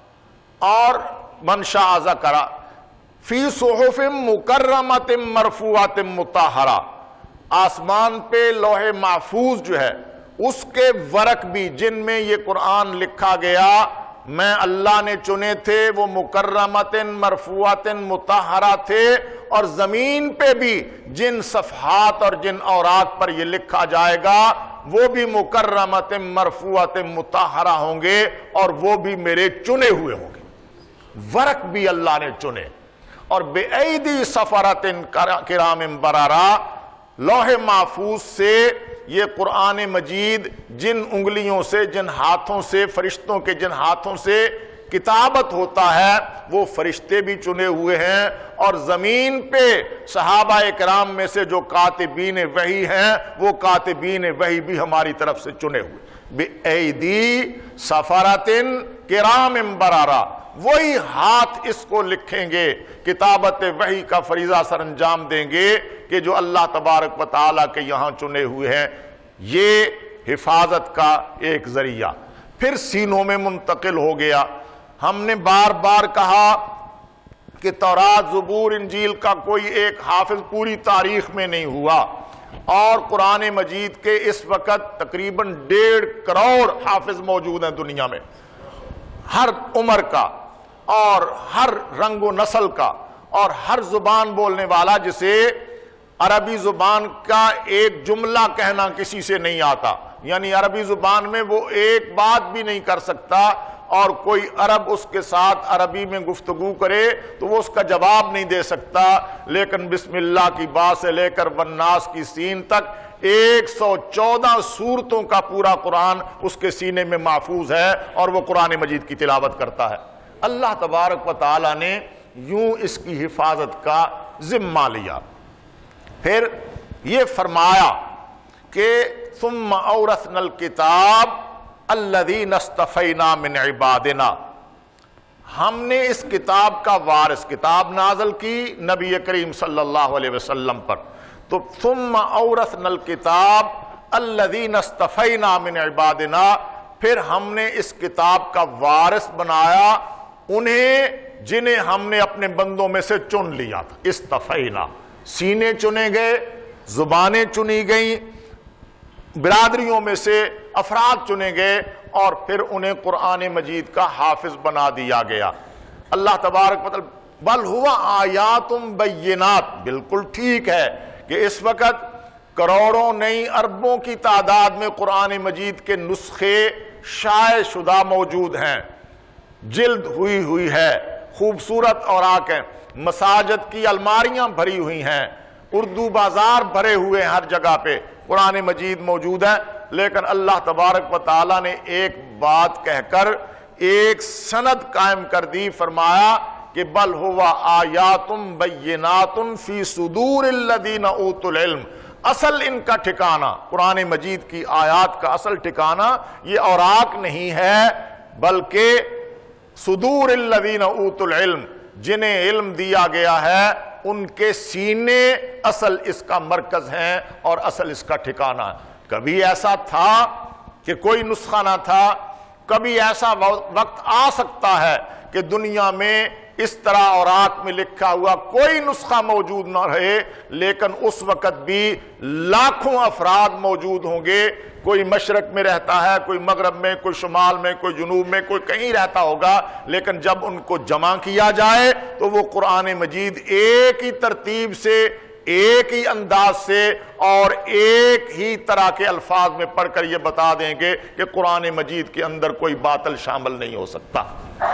اور من شاء ذکر فی صحف مکرمۃ مرفوعۃ مطہرہ، آسمان پہ لوح محفوظ جو ہے اس کے ورق بھی جن میں یہ قرآن لکھا گیا میں اللہ نے چنے تھے، وہ مکرمۃ مرفوعۃ مطہرہ تھے، اور زمین پہ بھی جن صفحات اور جن اوراق پر یہ لکھا جائے گا وہ بھی مکرمۃ مرفوعۃ مطہرہ ہوں گے، اور وہ بھی میرے چنے ہوئے ہوں گے، ورق بھی اللہ نے چنے۔ اور بِأَيْدِي سَفَرَةٍ كِرَامٍ بَرَرَةٍ، لوح محفوظ سے یہ قرآن مجید جن انگلیوں سے، جن ہاتھوں سے، فرشتوں کے جن ہاتھوں سے کتابت ہوتا ہے وہ فرشتے بھی چنے ہوئے ہیں، اور زمین پہ صحابہ اکرام میں سے جو کاتبین وحی ہیں وہ کاتبین وحی بھی ہماری طرف سے چنے ہوئے۔ بِأَيْدِي سَفَرَةٍ كِرَامٍ بَرَرَةٍ، وہی ہاتھ اس کو لکھیں گے، کتابت وحی کا فریضہ سر انجام دیں گے کہ جو اللہ تبارک و تعالیٰ کے یہاں چنے ہوئے ہیں۔ یہ حفاظت کا ایک ذریعہ پھر سینوں میں منتقل ہو گیا۔ ہم نے بار بار کہا کہ تورات، زبور، انجیل کا کوئی ایک حافظ پوری تاریخ میں نہیں ہوا، اور قرآن مجید کے اس وقت تقریباً ڈیڑھ کروڑ حافظ موجود ہیں دنیا میں، ہر عمر کا اور ہر رنگ و نسل کا اور ہر زبان بولنے والا، جسے عربی زبان کا ایک جملہ کہنا کسی سے نہیں آتا، یعنی عربی زبان میں وہ ایک بات بھی نہیں کر سکتا، اور کوئی عرب اس کے ساتھ عربی میں گفتگو کرے تو وہ اس کا جواب نہیں دے سکتا، لیکن بسم اللہ کی با سے لے کر والناس کی سین تک ایک سو چودہ سورتوں کا پورا قرآن اس کے سینے میں محفوظ ہے، اور وہ قرآن مجید کی تلاوت کرتا ہے۔ اللہ تبارک و تعالیٰ نے یوں اس کی حفاظت کا ذمہ لیا۔ پھر یہ فرمایا کہ ثم اورثنا الکتاب الذین اصطفینا من عبادنا، ہم نے اس کتاب کا وارث، کتاب نازل کی نبی کریم صلی اللہ علیہ وسلم پر، تو ثم اورثنا الکتاب الذین اصطفینا من عبادنا، پھر ہم نے اس کتاب کا وارث بنایا انہیں جنہیں ہم نے اپنے بندوں میں سے چن لیا تھا۔ اصطفینا، سینے چنے گئے، زبانیں چنی گئیں، برادریوں میں سے افراد چنے گئے، اور پھر انہیں قرآن مجید کا حافظ بنا دیا گیا۔ اللہ تبارک و تعالی بل ہوا آیات بینات، بالکل ٹھیک ہے کہ اس وقت کروڑوں نہیں اربوں کی تعداد میں قرآن مجید کے نسخے شائع شدہ موجود ہیں، جلد ہوئی ہوئی ہے، خوبصورت اوراق ہیں، مساجد کی الماریاں بھری ہوئی ہیں، اردو بازار بھرے ہوئے ہیں، ہر جگہ پہ قرآن مجید موجود ہے، لیکن اللہ تبارک و تعالیٰ نے ایک بات کہہ کر ایک سند قائم کر دی، فرمایا کہ بل ہوا آیات بینات فی صدور الذین اوتوا العلم، اصل ان کا ٹھکانہ، قرآن مجید کی آیات کا اصل ٹھکانہ یہ اوراق نہیں ہے، بلکہ صدور الذین اوتوا العلم، جنہیں علم دیا گیا ہے ان کے سینے اصل اس کا مرکز ہیں اور اصل اس کا ٹھکانہ ہے۔ کبھی ایسا تھا کہ کوئی نسخہ نہ تھا، کبھی ایسا وقت آ سکتا ہے کہ دنیا میں اس طرح اوراق میں لکھا ہوا کوئی نسخہ موجود نہ رہے، لیکن اس وقت بھی لاکھوں افراد موجود ہوں گے، کوئی مشرق میں رہتا ہے، کوئی مغرب میں، کوئی شمال میں، کوئی جنوب میں، کوئی کہیں رہتا ہوگا، لیکن جب ان کو جمع کیا جائے تو وہ قرآن مجید ایک ہی ترتیب سے، ایک ہی انداز سے اور ایک ہی طرح کے الفاظ میں پڑھ کر یہ بتا دیں گے کہ قرآن مجید کے اندر کوئی باطل شامل نہیں ہو سکتا۔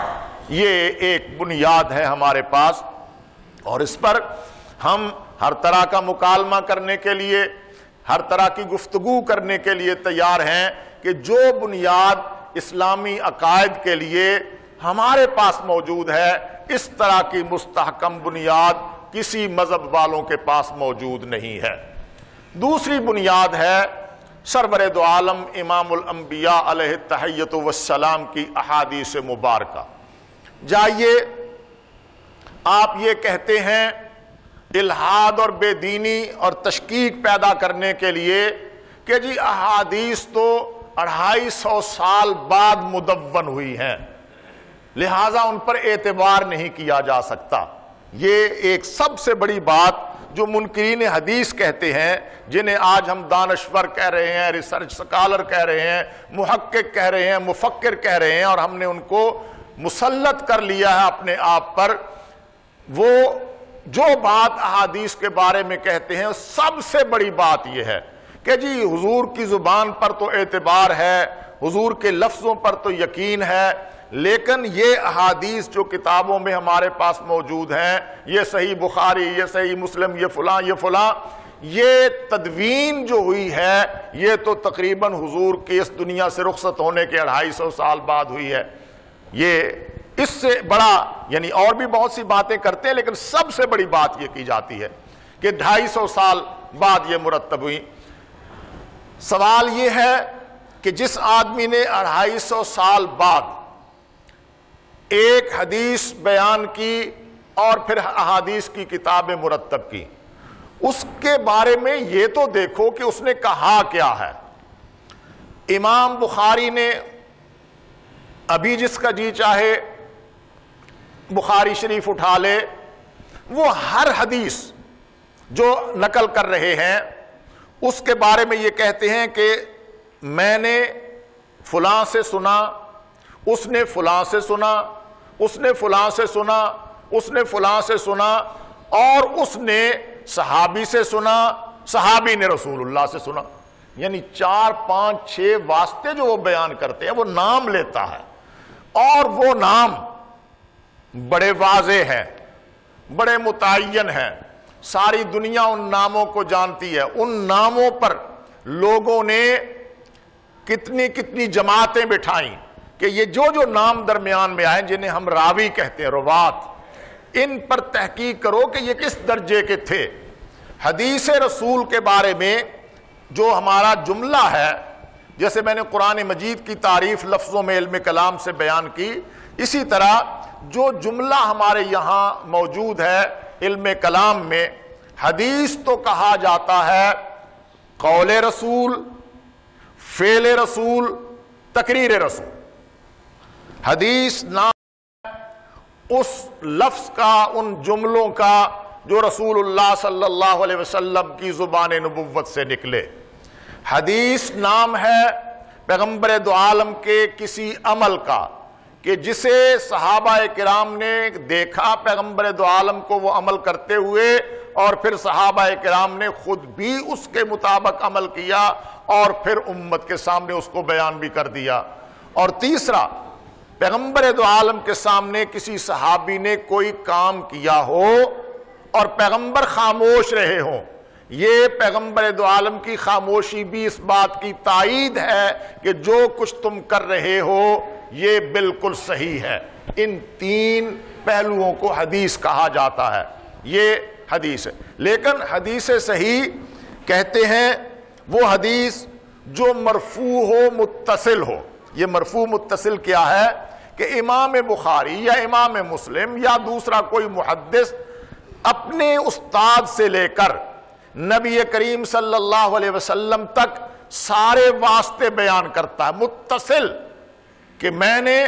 یہ ایک بنیاد ہے ہمارے پاس، اور اس پر ہم ہر طرح کا مکالمہ کرنے کے لیے، ہر طرح کی گفتگو کرنے کے لیے تیار ہیں کہ جو بنیاد اسلامی عقائد کے لیے ہمارے پاس موجود ہے، اس طرح کی مستحکم بنیاد کسی مذہب والوں کے پاس موجود نہیں ہے۔ دوسری بنیاد ہے سرور دو عالم امام الانبیاء علیہ التحیۃ والسلام کی احادیث مبارکہ۔ جائیے، آپ یہ کہتے ہیں الحاد اور بے دینی اور تشکیک پیدا کرنے کے لیے کہ جی احادیث تو اڑھائی سو سال بعد مدون ہوئی ہیں، لہٰذا ان پر اعتبار نہیں کیا جا سکتا۔ یہ ایک سب سے بڑی بات جو منکرین حدیث کہتے ہیں، جنہیں آج ہم دانشور کہہ رہے ہیں، ریسرچ سکالر کہہ رہے ہیں، محقق کہہ رہے ہیں، مفکر کہہ رہے ہیں، اور ہم نے ان کو مسلط کر لیا ہے اپنے آپ پر، وہ جو بات احادیث کے بارے میں کہتے ہیں سب سے بڑی بات یہ ہے کہ جی حضور کی زبان پر تو اعتبار ہے، حضور کے لفظوں پر تو یقین ہے، لیکن یہ احادیث جو کتابوں میں ہمارے پاس موجود ہیں، یہ صحیح بخاری، یہ صحیح مسلم، یہ فلاں یہ فلاں، یہ تدوین جو ہوئی ہے یہ تو تقریباً حضور کی اس دنیا سے رخصت ہونے کے اڑھائی سو سال بعد ہوئی ہے۔ یہ اس سے بڑا، یعنی اور بھی بہت سی باتیں کرتے ہیں لیکن سب سے بڑی بات یہ کی جاتی ہے کہ ڈھائی سو سال بعد یہ مرتب ہوئی۔ سوال یہ ہے کہ جس آدمی نے اڑھائی سو سال بعد ایک حدیث بیان کی اور پھر احادیث کی کتابیں مرتب کی، اس کے بارے میں یہ تو دیکھو کہ اس نے کہا کیا ہے۔ امام بخاری نے ابھی جس کا جی چاہے بخاری شریف اٹھا لے، وہ ہر حدیث جو نقل کر رہے ہیں اس کے بارے میں یہ کہتے ہیں کہ میں نے فلاں سے سنا، اس نے فلاں سے سنا، اس نے فلاں سے سنا، اس نے فلاں سے سنا، اور اس نے صحابی سے سنا، صحابی نے رسول اللہ سے سنا۔ یعنی چار پانچ چھ واسطے جو وہ بیان کرتے ہیں، وہ نام لیتا ہے، اور وہ نام بڑے واضح ہیں، بڑے متعین ہیں، ساری دنیا ان ناموں کو جانتی ہے۔ ان ناموں پر لوگوں نے کتنی کتنی جماعتیں بٹھائیں کہ یہ جو جو نام درمیان میں آئے، جنہیں ہم راوی کہتے ہیں، روات، ان پر تحقیق کرو کہ یہ کس درجے کے تھے۔ حدیث رسول کے بارے میں جو ہمارا جملہ ہے، جیسے میں نے قرآن مجید کی تعریف لفظوں میں علم کلام سے بیان کی، اسی طرح جو جملہ ہمارے یہاں موجود ہے علم کلام میں، حدیث تو کہا جاتا ہے قول رسول، فعل رسول، تقریر رسول۔ حدیث نام اس لفظ کا، ان جملوں کا جو رسول اللہ صلی اللہ علیہ وسلم کی زبان نبوت سے نکلے۔ حدیث نام ہے پیغمبر دو عالم کے کسی عمل کا کہ جسے صحابہ کرام نے دیکھا پیغمبر دو عالم کو وہ عمل کرتے ہوئے، اور پھر صحابہ کرام نے خود بھی اس کے مطابق عمل کیا اور پھر امت کے سامنے اس کو بیان بھی کر دیا۔ اور تیسرا، پیغمبر دو عالم کے سامنے کسی صحابی نے کوئی کام کیا ہو اور پیغمبر خاموش رہے ہوں، یہ پیغمبر دو عالم کی خاموشی بھی اس بات کی تائید ہے کہ جو کچھ تم کر رہے ہو یہ بالکل صحیح ہے۔ ان تین پہلوؤں کو حدیث کہا جاتا ہے، یہ حدیث ہے۔ لیکن حدیث صحیح کہتے ہیں وہ حدیث جو مرفوع ہو، متصل ہو۔ یہ مرفوع متصل کیا ہے کہ امام بخاری یا امام مسلم یا دوسرا کوئی محدث اپنے استاد سے لے کر نبی کریم صلی اللہ علیہ وسلم تک سارے واسطے بیان کرتا ہے، متصل، کہ میں نے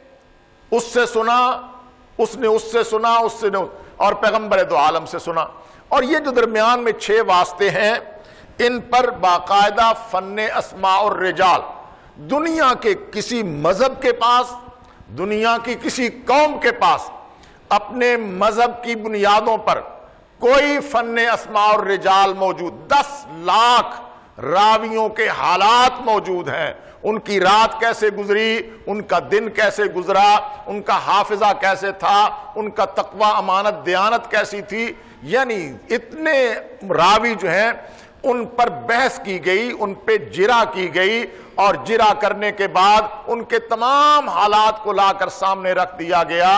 اس سے سنا، اس نے اس سے سنا، اس سے اور پیغمبر دو عالم سے سنا۔ اور یہ جو درمیان میں چھ واسطے ہیں، ان پر باقاعدہ فن اسماء الرجال، دنیا کے کسی مذہب کے پاس، دنیا کی کسی قوم کے پاس اپنے مذہب کی بنیادوں پر کوئی فن اسماء الرجال موجود، دس لاکھ راویوں کے حالات موجود ہیں، ان کی رات کیسے گزری، ان کا دن کیسے گزرا، ان کا حافظہ کیسے تھا، ان کا تقوی، امانت، دیانت کیسی تھی، یعنی اتنے راوی جو ہیں ان پر بحث کی گئی، ان پہ جرا کی گئی، اور جرا کرنے کے بعد ان کے تمام حالات کو لا کر سامنے رکھ دیا گیا۔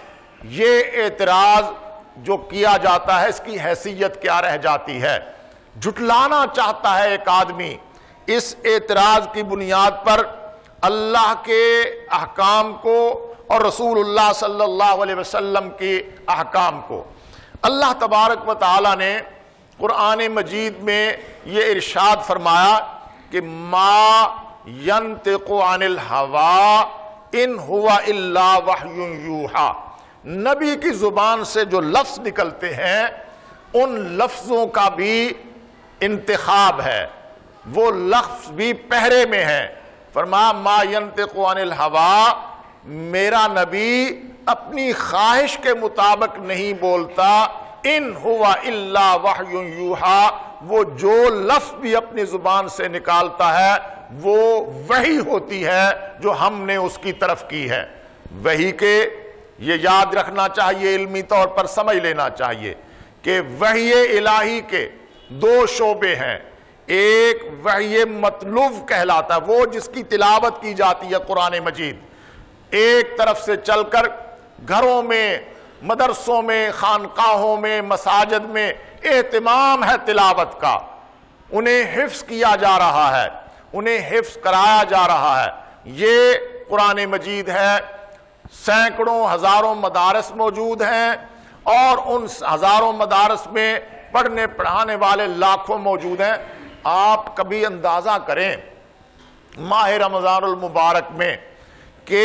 یہ اعتراض جو کیا جاتا ہے، اس کی حیثیت کیا رہ جاتی ہے؟ جھٹلانا چاہتا ہے ایک آدمی اس اعتراض کی بنیاد پر اللہ کے احکام کو اور رسول اللہ صلی اللہ علیہ وسلم کے احکام کو۔ اللہ تبارک و تعالی نے قرآن مجید میں یہ ارشاد فرمایا کہ ما ینطق عن الہوا ان ہوا الا وحی یوحا، نبی کی زبان سے جو لفظ نکلتے ہیں ان لفظوں کا بھی انتخاب ہے، وہ لفظ بھی پہرے میں ہے۔ فرمایا ما ینطق عن الہوا، میرا نبی اپنی خواہش کے مطابق نہیں بولتا، ان ہوا الا وحی یوحا، وہ جو لفظ بھی اپنی زبان سے نکالتا ہے وہ وحی ہوتی ہے جو ہم نے اس کی طرف کی ہے۔ وحی کے یہ یاد رکھنا چاہیے، علمی طور پر سمجھ لینا چاہیے کہ وحی الہی کے دو شعبے ہیں۔ ایک وحی مطلوب کہلاتا ہے، وہ جس کی تلاوت کی جاتی ہے قرآن مجید، ایک طرف سے چل کر گھروں میں، مدرسوں میں، خانقاہوں میں، مساجد میں اہتمام ہے تلاوت کا، انہیں حفظ کیا جا رہا ہے، انہیں حفظ کرایا جا رہا ہے۔ یہ قرآن مجید ہے، سینکڑوں ہزاروں مدارس موجود ہیں اور ان ہزاروں مدارس میں پڑھنے پڑھانے والے لاکھوں موجود ہیں۔ آپ کبھی اندازہ کریں ماہ رمضان المبارک میں کہ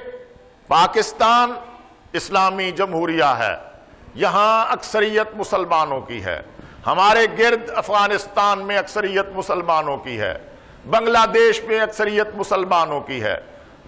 پاکستان اسلامی جمہوریہ ہے، یہاں اکثریت مسلمانوں کی ہے، ہمارے گرد افغانستان میں اکثریت مسلمانوں کی ہے، بنگلہ دیش میں اکثریت مسلمانوں کی ہے۔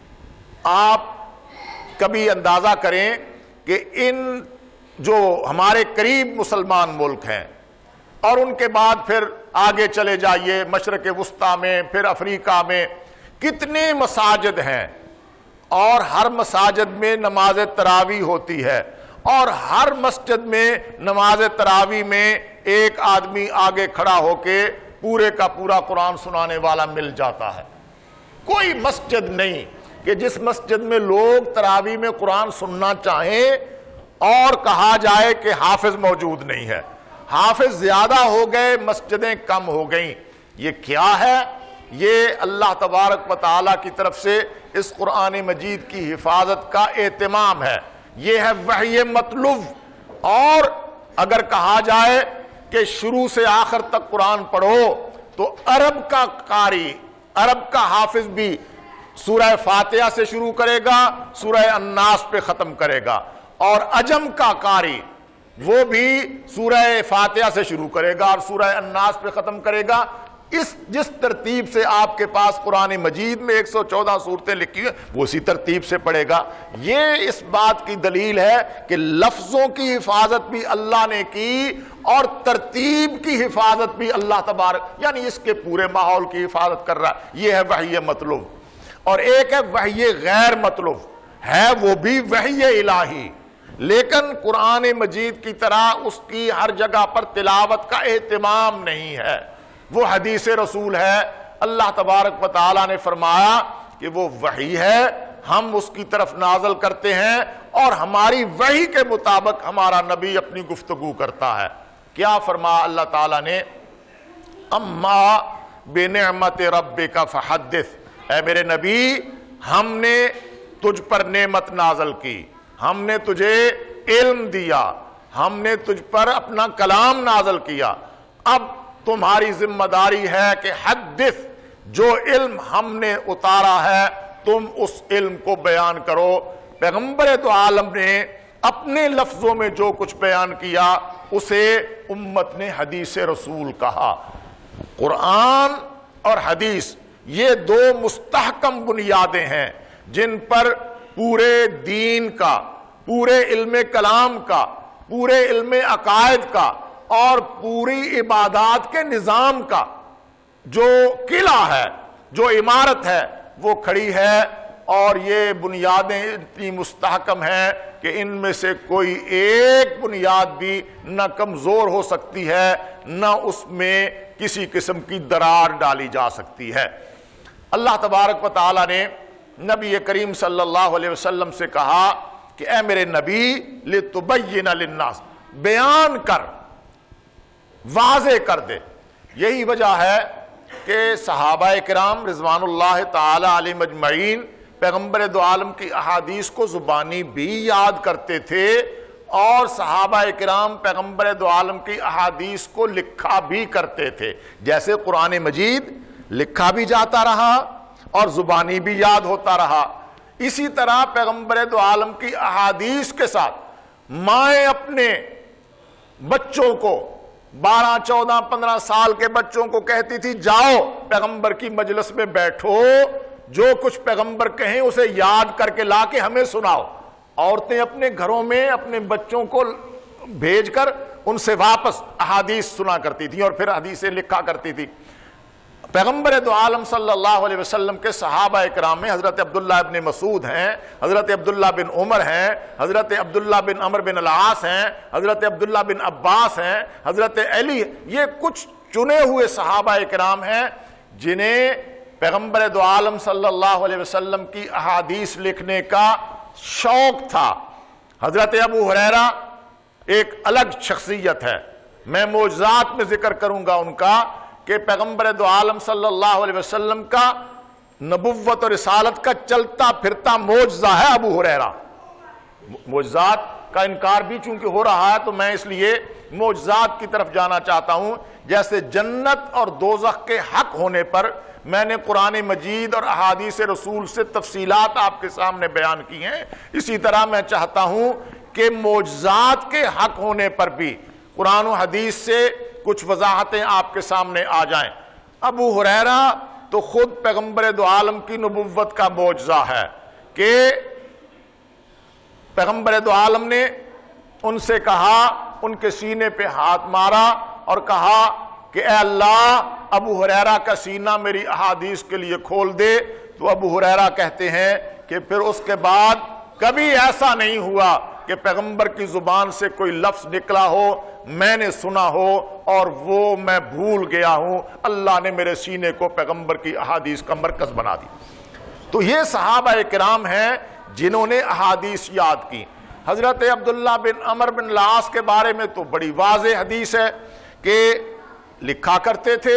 آپ کبھی اندازہ کریں کہ ان جو ہمارے قریب مسلمان ملک ہیں اور ان کے بعد پھر آگے چلے جائیے مشرق وسطیٰ میں، پھر افریقہ میں، کتنے مساجد ہیں اور ہر مساجد میں نماز تراویح ہوتی ہے اور ہر مسجد میں نماز تراویح میں ایک آدمی آگے کھڑا ہو کے پورے کا پورا قرآن سنانے والا مل جاتا ہے۔ کوئی مسجد نہیں کہ جس مسجد میں لوگ تراویح میں قرآن سننا چاہیں اور کہا جائے کہ حافظ موجود نہیں ہے۔ حافظ زیادہ ہو گئے، مسجدیں کم ہو گئیں۔ یہ کیا ہے؟ یہ اللہ تبارک و تعالیٰ کی طرف سے اس قرآن مجید کی حفاظت کا اہتمام ہے۔ یہ ہے وحی مطلوب۔ اور اگر کہا جائے کہ شروع سے آخر تک قرآن پڑھو تو عرب کا قاری، عرب کا حافظ بھی سورہ فاتحہ سے شروع کرے گا، سورہ الناس پہ ختم کرے گا، اور عجم کا قاری وہ بھی سورہ فاتحہ سے شروع کرے گا اور سورہ الناس پہ ختم کرے گا۔ اس جس ترتیب سے آپ کے پاس قرآن مجید میں ایک سو چودہ صورتیں لکھی ہیں وہ اسی ترتیب سے پڑھے گا۔ یہ اس بات کی دلیل ہے کہ لفظوں کی حفاظت بھی اللہ نے کی اور ترتیب کی حفاظت بھی اللہ تبارک، یعنی اس کے پورے ماحول کی حفاظت کر رہا ہے۔ یہ ہے وحی مطلوب۔ اور ایک ہے وحی غیر مطلوب، ہے وہ بھی وحی الہی، لیکن قرآن مجید کی طرح اس کی ہر جگہ پر تلاوت کا اہتمام نہیں ہے، وہ حدیث رسول ہے۔ اللہ تبارک و تعالیٰ نے فرمایا کہ وہ وحی ہے، ہم اس کی طرف نازل کرتے ہیں اور ہماری وحی کے مطابق ہمارا نبی اپنی گفتگو کرتا ہے۔ کیا فرمایا اللہ تعالیٰ نے؟ اما بنعمت ربک فحدث، اے میرے نبی ہم نے تجھ پر نعمت نازل کی، ہم نے تجھے علم دیا، ہم نے تجھ پر اپنا کلام نازل کیا، اب تمہاری ذمہ داری ہے کہ حدث، جو علم ہم نے اتارا ہے تم اس علم کو بیان کرو۔ پیغمبر دو عالم نے اپنے لفظوں میں جو کچھ بیان کیا اسے امت نے حدیث رسول کہا۔ قرآن اور حدیث یہ دو مستحکم بنیادیں ہیں جن پر پورے دین کا، پورے علم کلام کا، پورے علم عقائد کا اور پوری عبادات کے نظام کا جو قلعہ ہے، جو عمارت ہے وہ کھڑی ہے۔ اور یہ بنیادیں اتنی مستحکم ہیں کہ ان میں سے کوئی ایک بنیاد بھی نہ کمزور ہو سکتی ہے، نہ اس میں کسی قسم کی درار ڈالی جا سکتی ہے۔ اللہ تبارک و تعالیٰ نے نبی کریم صلی اللہ علیہ وسلم سے کہا کہ اے میرے نبی لِتُبَيِّنَ لِلنَّاسِ، بیان کر، واضح کر دے۔ یہی وجہ ہے کہ صحابہ کرام رضوان اللہ تعالی علیہم اجمعین پیغمبر دو عالم کی احادیث کو زبانی بھی یاد کرتے تھے اور صحابہ کرام پیغمبر دو عالم کی احادیث کو لکھا بھی کرتے تھے۔ جیسے قرآن مجید لکھا بھی جاتا رہا اور زبانی بھی یاد ہوتا رہا۔ اسی طرح پیغمبر دو عالم کی احادیث کے ساتھ مائیں اپنے بچوں کو، بارہ چودہ پندرہ سال کے بچوں کو کہتی تھی جاؤ پیغمبر کی مجلس میں بیٹھو، جو کچھ پیغمبر کہیں اسے یاد کر کے لا کے ہمیں سناؤ۔ عورتیں اپنے گھروں میں اپنے بچوں کو بھیج کر ان سے واپس احادیث سنا کرتی تھی اور پھر حدیثیں لکھا کرتی تھی۔ پیغمبر دو عالم صلی اللہ علیہ وسلم کے صحابہ اکرام میں حضرت عبداللہ ابن مسعود ہیں، حضرت عبداللہ بن عمر ہیں، حضرت عبداللہ بن عمر بن العاص ہیں، حضرت عبداللہ بن عباس ہیں، حضرت علی، یہ کچھ چنے ہوئے صحابہ اکرام ہیں جنہیں پیغمبر دو عالم صلی اللہ علیہ وسلم کی احادیث لکھنے کا شوق تھا۔ حضرت ابو ہریرہ ایک الگ شخصیت ہے، میں معجزات میں ذکر کروں گا ان کا، کہ پیغمبر دو عالم صلی اللہ علیہ وسلم کا نبوت اور رسالت کا چلتا پھرتا معجزہ ہے ابو ہریرہ۔ معجزات کا انکار بھی چونکہ ہو رہا ہے تو میں اس لیے معجزات کی طرف جانا چاہتا ہوں۔ جیسے جنت اور دوزخ کے حق ہونے پر میں نے قرآن مجید اور احادیث رسول سے تفصیلات آپ کے سامنے بیان کی ہیں، اسی طرح میں چاہتا ہوں کہ معجزات کے حق ہونے پر بھی قرآن و حدیث سے کچھ وضاحتیں آپ کے سامنے آ جائیں۔ ابو ہریرہ تو خود پیغمبر دو عالم کی نبوت کا معجزہ ہے کہ پیغمبر دو عالم نے ان سے کہا، ان کے سینے پہ ہاتھ مارا اور کہا کہ اے اللہ ابو ہریرہ کا سینہ میری احادیث کے لیے کھول دے۔ تو ابو ہریرہ کہتے ہیں کہ پھر اس کے بعد کبھی ایسا نہیں ہوا کہ پیغمبر کی زبان سے کوئی لفظ نکلا ہو میں نے سنا ہو اور وہ میں بھول گیا ہوں، اللہ نے میرے سینے کو پیغمبر کی احادیث کا مرکز بنا دی۔ تو یہ صحابہ کرام ہیں جنہوں نے احادیث یاد کی۔ حضرت عبداللہ بن عمر بن العاص کے بارے میں تو بڑی واضح حدیث ہے کہ لکھا کرتے تھے۔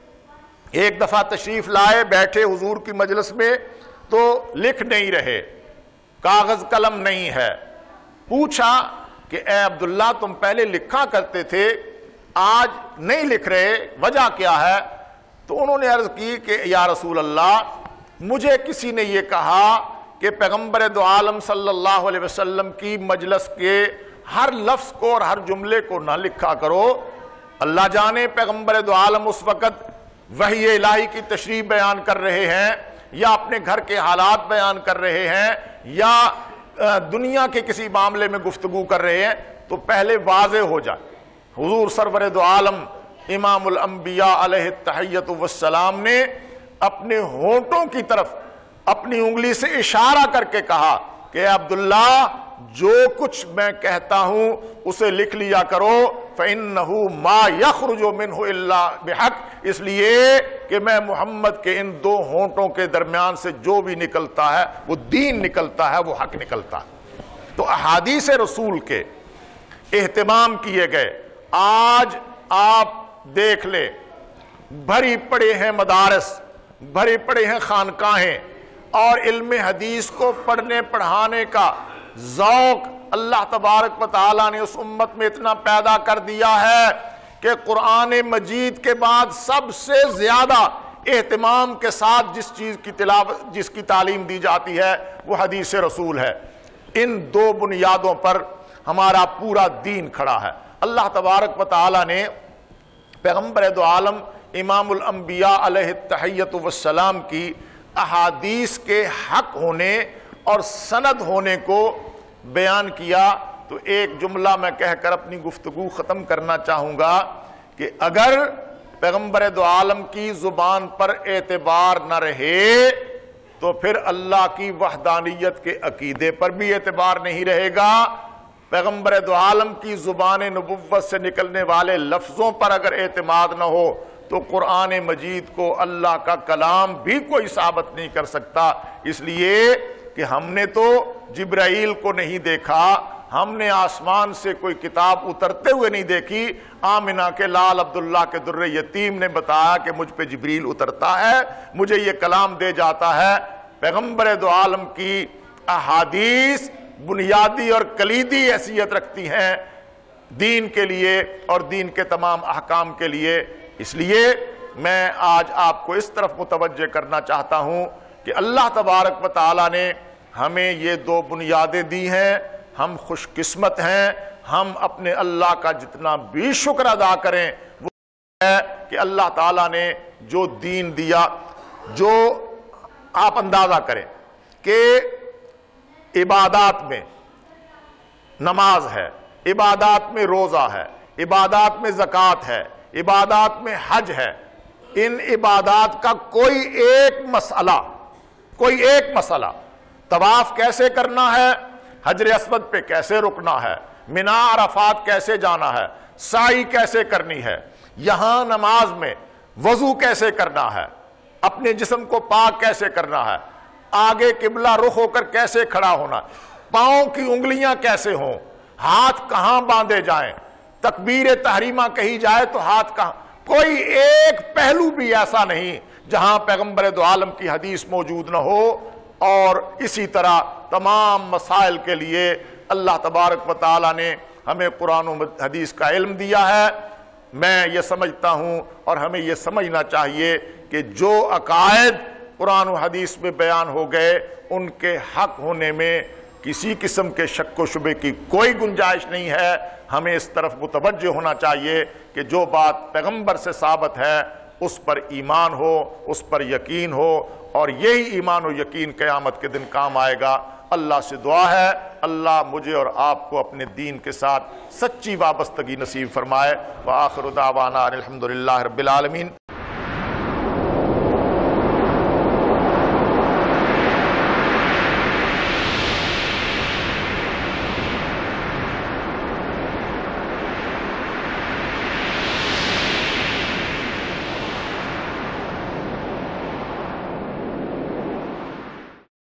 ایک دفعہ تشریف لائے، بیٹھے حضور کی مجلس میں تو لکھ نہیں رہے، کاغذ قلم نہیں ہے۔ پوچھا کہ اے عبداللہ تم پہلے لکھا کرتے تھے آج نہیں لکھ رہے، وجہ کیا ہے؟ تو انہوں نے عرض کی کہ یا رسول اللہ مجھے کسی نے یہ کہا کہ پیغمبر دو عالم صلی اللہ علیہ وسلم کی مجلس کے ہر لفظ کو اور ہر جملے کو نہ لکھا کرو۔ اللہ جانے پیغمبر دو عالم اس وقت وحی الہی کی تشریح بیان کر رہے ہیں یا اپنے گھر کے حالات بیان کر رہے ہیں یا دنیا کے کسی معاملے میں گفتگو کر رہے ہیں، تو پہلے واضح ہو جائے۔ حضور سرور دو عالم امام الانبیاء علیہ التحیۃ والسلام نے اپنے ہونٹوں کی طرف اپنی انگلی سے اشارہ کر کے کہا کہ اے عبداللہ جو کچھ میں کہتا ہوں اسے لکھ لیا کرو، فَإِنَّهُ مَا يَخْرُجُ مِنْهُ إِلَّا بِحَقٍّ، اس لیے کہ میں محمد کے ان دو ہونٹوں کے درمیان سے جو بھی نکلتا ہے وہ دین نکلتا ہے، وہ حق نکلتا ہے۔ تو احادیث رسول کے اہتمام کیے گئے۔ آج آپ دیکھ لیں بھری پڑے ہیں مدارس، بھری پڑے ہیں خانقاہیں، اور علم حدیث کو پڑھنے پڑھانے کا ذوق اللہ تبارک و تعالیٰ نے اس امت میں اتنا پیدا کر دیا ہے کہ قرآن مجید کے بعد سب سے زیادہ اہتمام کے ساتھ جس چیز کی تلاوت جس کی تعلیم دی جاتی ہے وہ حدیث رسول ہے۔ ان دو بنیادوں پر ہمارا پورا دین کھڑا ہے۔ اللہ تبارک و تعالیٰ نے پیغمبر دو عالم امام الانبیاء علیہ التحیۃ والسلام کی احادیث کے حق ہونے اور سند ہونے کو بیان کیا۔ تو ایک جملہ میں کہہ کر اپنی گفتگو ختم کرنا چاہوں گا کہ اگر پیغمبر دو عالم کی زبان پر اعتبار نہ رہے تو پھر اللہ کی وحدانیت کے عقیدے پر بھی اعتبار نہیں رہے گا۔ پیغمبر دو عالم کی زبان نبوت سے نکلنے والے لفظوں پر اگر اعتماد نہ ہو تو قرآن مجید کو اللہ کا کلام بھی کوئی ثابت نہیں کر سکتا، اس لیے کہ ہم نے تو جبرائیل کو نہیں دیکھا، ہم نے آسمان سے کوئی کتاب اترتے ہوئے نہیں دیکھی۔ آمنہ کے لال عبداللہ کے در یتیم نے بتایا کہ مجھ پہ جبریل اترتا ہے، مجھے یہ کلام دے جاتا ہے۔ پیغمبر دو عالم کی احادیث بنیادی اور کلیدی حیثیت رکھتی ہیں دین کے لیے اور دین کے تمام احکام کے لیے، اس لیے میں آج آپ کو اس طرف متوجہ کرنا چاہتا ہوں کہ اللہ تبارک و تعالیٰ نے ہمیں یہ دو بنیادیں دی ہیں، ہم خوش قسمت ہیں، ہم اپنے اللہ کا جتنا بھی شکر ادا کریں وہ ہے کہ اللہ تعالیٰ نے جو دین دیا، جو آپ اندازہ کریں کہ عبادات میں نماز ہے، عبادات میں روزہ ہے، عبادات میں زکوٰۃ ہے، عبادات میں حج ہے، ان عبادات کا کوئی ایک مسئلہ کوئی ایک مسئلہ طواف کیسے کرنا ہے، حجر اسود پہ کیسے رکنا ہے، منا عرفات کیسے جانا ہے، سعی کیسے کرنی ہے، یہاں نماز میں وضو کیسے کرنا ہے، اپنے جسم کو پاک کیسے کرنا ہے، آگے قبلہ رخ ہو کر کیسے کھڑا ہونا، پاؤں کی انگلیاں کیسے ہوں، ہاتھ کہاں باندھے جائیں، تکبیر تحریمہ کہی جائے تو ہاتھ کہاں، کوئی ایک پہلو بھی ایسا نہیں جہاں پیغمبر دو عالم کی حدیث موجود نہ ہو۔ اور اسی طرح تمام مسائل کے لیے اللہ تبارک و تعالیٰ نے ہمیں قرآن و حدیث کا علم دیا ہے۔ میں یہ سمجھتا ہوں اور ہمیں یہ سمجھنا چاہیے کہ جو عقائد قرآن و حدیث میں بیان ہو گئے ان کے حق ہونے میں کسی قسم کے شک و شبے کی کوئی گنجائش نہیں ہے۔ ہمیں اس طرف متوجہ ہونا چاہیے کہ جو بات پیغمبر سے ثابت ہے اس پر ایمان ہو، اس پر یقین ہو، اور یہی ایمان و یقین قیامت کے دن کام آئے گا۔ اللہ سے دعا ہے اللہ مجھے اور آپ کو اپنے دین کے ساتھ سچی وابستگی نصیب فرمائے۔ وآخر دعوانا الحمدللہ رب العالمین۔